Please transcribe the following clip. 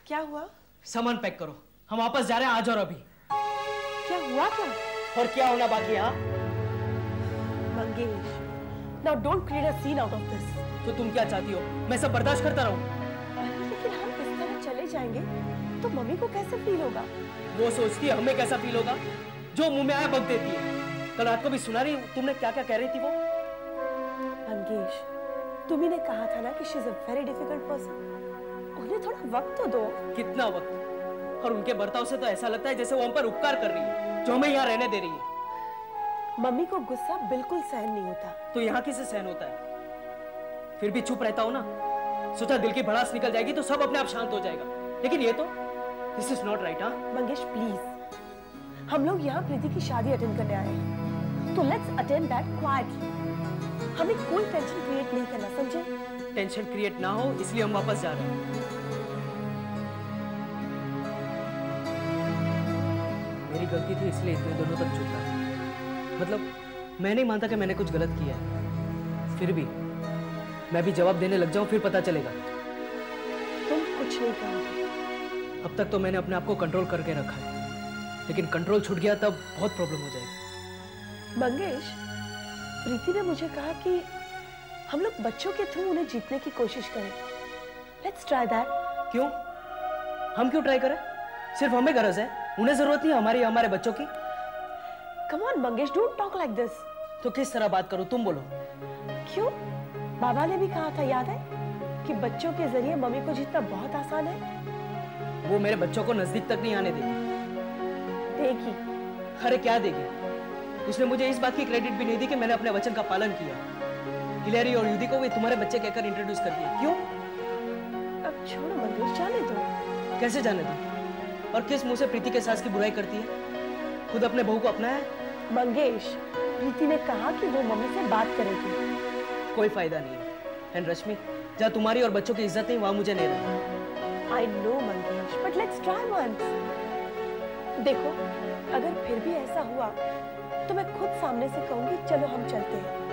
क्या हुआ? सामान पैक करो, हम वापस जा रहे हैं आज और अभी। क्या हुआ क्या? और क्या होना बाकी है? हाँ Mangesh, now don't create a scene out of this. तो तुम क्या चाहती हो, मैं सब बर्दाश्त करता रहूं? लेकिन हम इस तरह चले जाएंगे तो मम्मी को कैसे फील होगा? वो सोचती है हमें कैसा फील होगा, जो मुंह में आया बक देती है। कल रात को भी सुना रही तुमने क्या क्या कह रही थी वो? मंगेश, तुम्ही ने कहा था ना कि she is a very difficult person. उन्हें थोड़ा वक्त तो दो। कितना वक्त? और उनके बर्ताव से तो ऐसा लगता है जैसे वो हम पर उपकार कर रही है, जो हमें यहाँ रहने दे रही है। मम्मी को गुस्सा बिल्कुल सहन नहीं होता। तो यहाँ किसे सहन होता है? फिर भी चुप रहता हो ना, सोचा दिल की भड़ास निकल जाएगी तो सब अपने आप शांत हो जाएगा, लेकिन ये तो दिस इज नॉट राइट। हाँ मंगेश प्लीज, हम लोग यहाँ प्रीति की शादी अटेंड करने आए हैं, तो लेट्स अटेंड दैट क्वाइटली। हमें कोई टेंशन क्रिएट नहीं करना, समझे? टेंशन क्रिएट ना हो इसलिए हम वापस जा रहे हैं। मेरी गलती थी इसलिए इतने दिनों तक चुप रहा। मतलब मैं नहीं मानता कि मैंने कुछ गलत किया है, फिर भी मैं भी जवाब देने लग जाऊं फिर पता चलेगा। तुम कुछ नहीं करोगे। अब तक तो मैंने अपने आप को कंट्रोल करके रखा है, लेकिन कंट्रोल छूट गया तब बहुत प्रॉब्लम हो जाएगी। मंगेश, प्रीति ने मुझे कहा कि हम लोग बच्चों के थ्रू उन्हें जीतने की कोशिश करें। Let's try that. क्यों? हम क्यों ट्राई करें? सिर्फ हमें गरज है, उन्हें जरूरत नहीं हमारी हमारे बच्चों की। Come on Mangesh, don't talk like this. तो किस तरह बात करूं, तुम बोलो। क्यों? बाबा ने भी कहा था, याद है, कि बच्चों के जरिए मम्मी को जीतना बहुत आसान है। वो मेरे बच्चों को नजदीक तक नहीं आने देगी। देगी। अरे क्या देगी? उसने मुझे इस बात की क्रेडिट भी नहीं दी कि मैंने अपने वचन का पालन किया। हिलेरी और युदी को वे तुम्हारे बच्चे कहकर इंट्रोड्यूस कर दिया। क्यों? अब छोड़ो मंगेश, जाने दो। कैसे जाने दो? और किस मुंह से प्रीति के सास की बुराई करती है? खुद अपने बहू को अपनाया है। मंगेश, प्रीति ने कहा कि वो मम्मी से बात करेगी। कोई फायदा नहीं है। एंड रश्मि, जहाँ तुम्हारी और बच्चों की इज्जत नहीं वहां मुझे नहीं रहना। I know Mangesh, but let's try once. देखो, अगर फिर भी ऐसा हुआ तो मैं खुद सामने से कहूंगी चलो हम चलते हैं।